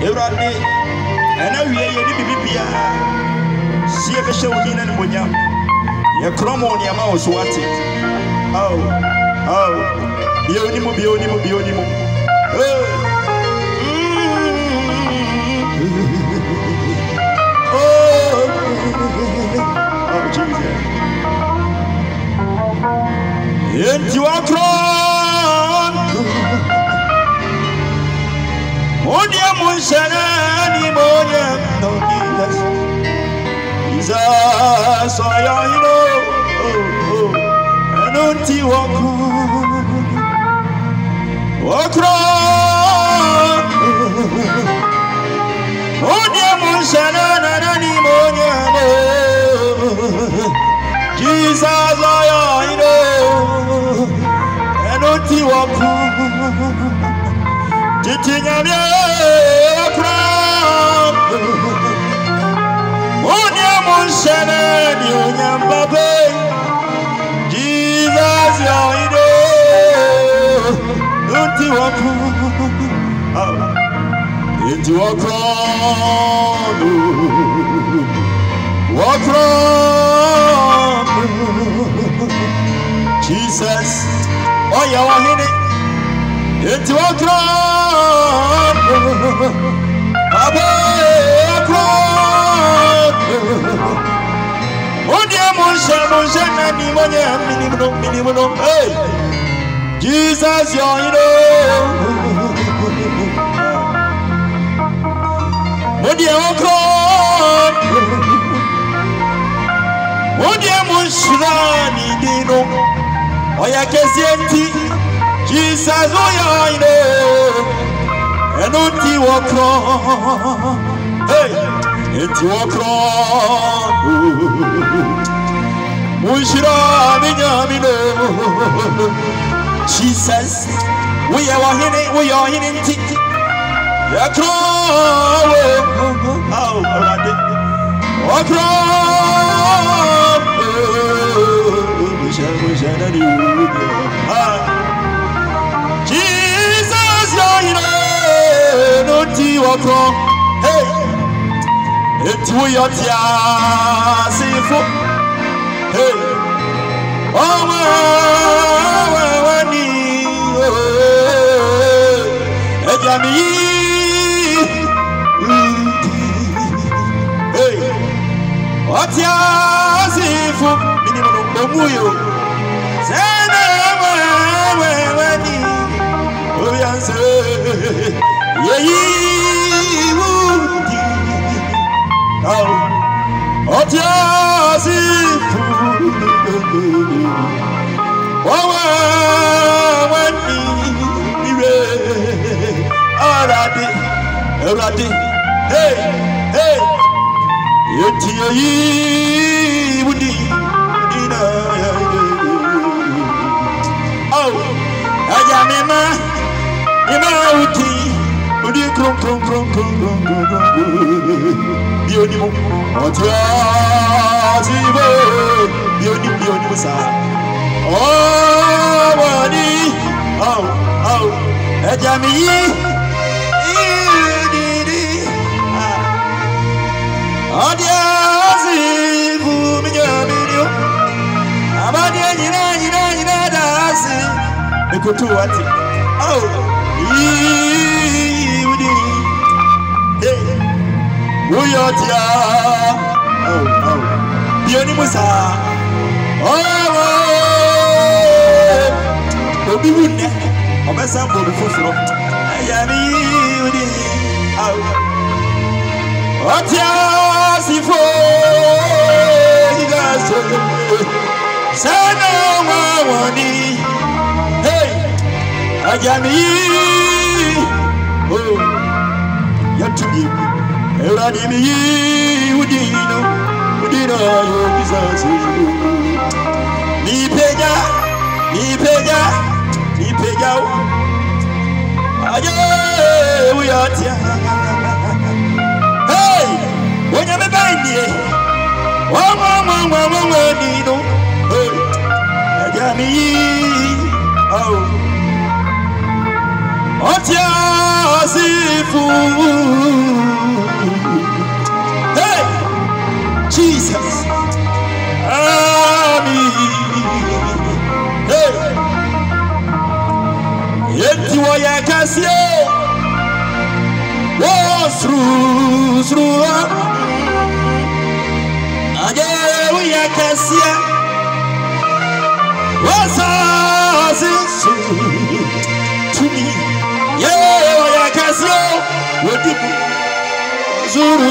Erade, and now we are Bibia. See a show in and Munyam. Your cromon, your mouse, what it? Oh, Bionimu. Oh, Jesus. Into a crown. Odia Munshana, Nimonia, no Jesus. Jesus, I know. And until walk round. Odia Munshana, Nimonia, Jesus, I know. And until walk Titinyamye akram Onya munshana ni onyambabe Jesus ya ide Unti wakram Jesus Oya wahine Into a crowd, Abba, crowd. Oh, dear Monsha, minimum, hey, Jesus, you're oh, dear crowd, oh, dear Monsha, oh, yeah, Jesus, oh yeah, I know. And until walk on, hey, until walk on. Mushra, Minyamino. Jesus, we are in it. Yeah, crow. Oh, already. Walk on. Jesus, you know, hey, it's we are hey, oh, hey, what's your minimum? Hey, oh, through. We are Cassia. What's us to me? Yeah, we are Cassia. What did Zuru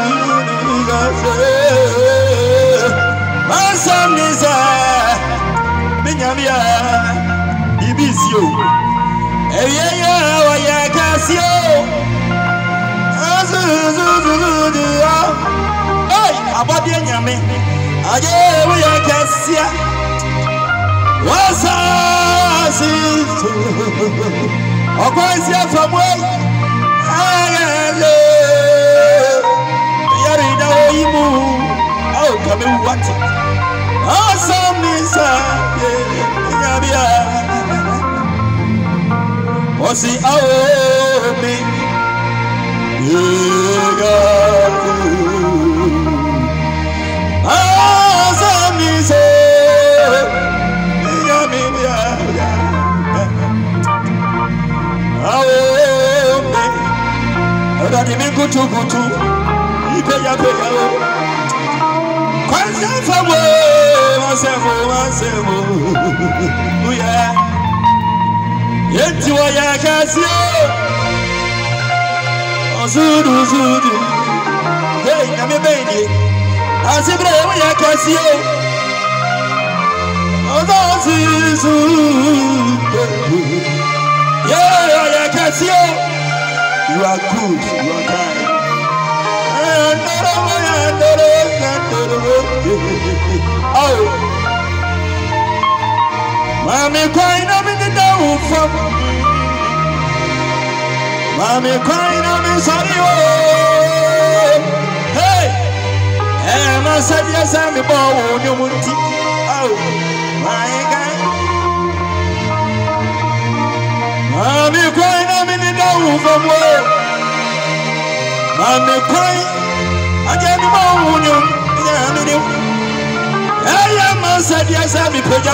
my son is Binyamia Ibisio. Yeah, we are Cassia. Hey, about the Yami. Aye, we are Cassia. What's us? Or Cassia from way. Yarida Imu. Oh, come in what? Awesome, Miss Yabia. What's the oh me? Kutu ipeya peya o kwanza fawo masemo uya yenti wa ya kasio ozudu hey na me beni asibre wa ya kasio ozudu yeah ya kasio. You are good, you are kind. Oh, Mommy crying, I'm in the down from Mommy crying, I'm in sorry. Hey, and I said, yes, I'm the ball. You want to? Oh, my God. Mommy crying, I'm in the down from where? Mommy crying, I get the bone. I am a said, yes, I'm a peja.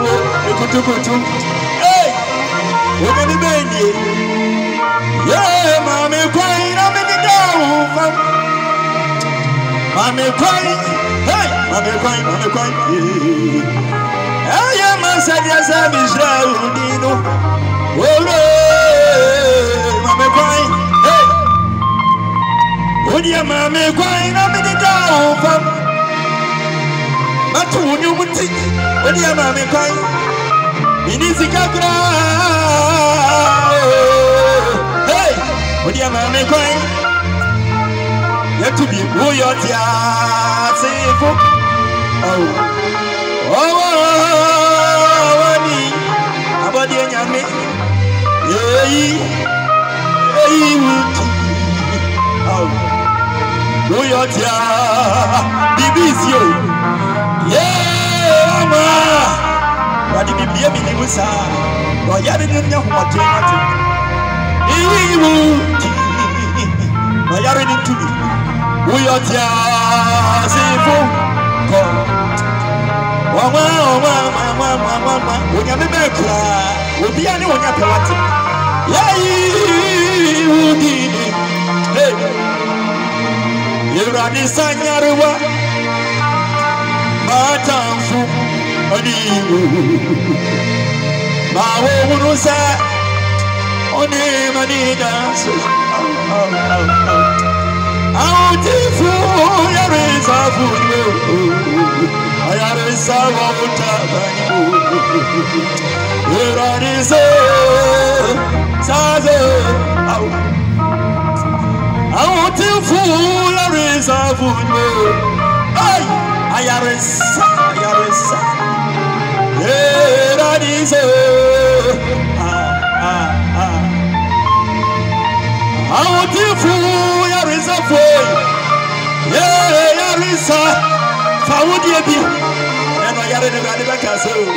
Hey, we're going to be yeah, Mommy crying, I'm in the down from Mommy crying, hey, Mommy crying. I am a said, yes, I'm Israel. Oh, Mommy crying, hey. Would your Mommy crying? I'm in the down from Matu, you would think. Would your Mommy crying? Minisika cry. Hey, would your Mommy crying? You have to be who you're safe. About the Yami. Oh, do your tia, Bibisio, yeah, ma. What did you be able to say? Or you didn't know what you wanted. Or you didn't do it. Do your tia, Sifu. Mama, when you're back, will be anyone at the water. Yeah, you did it. Hey, you're a designer. Matamfu, my woman said, only money dances. How different your is a fool. I had a salvation. Where are you, Sazo? I want to fool a reserve. I have a son. Where are you, I want to fool a reserve. Yeah, Yarisa. How would you be? And I got it in the back as well.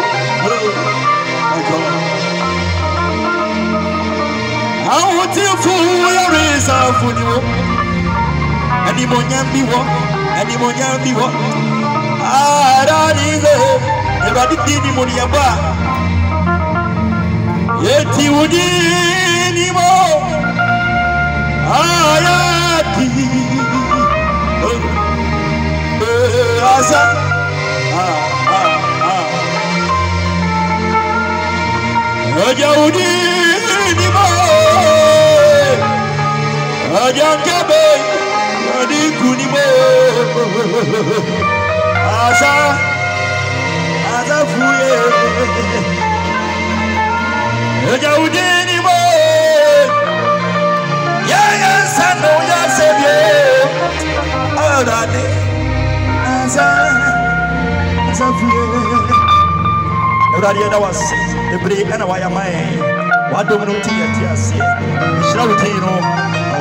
How would you fool your reserve for you? And the Monyambi walk, and the Monyambi walk. Ah, that is it. Everybody did the Monyamba. Yet you would anymore. Ah, yeah. Asa. Ajaudi ni mo. Ajankabe adi kunimo. Asa fuye. Ajaudi ni mo. Ya sano ya sebye. Adade. Asa fuye. Everybody na wase. Every ana waya mai. Wadomno tia sia. Shrawtino.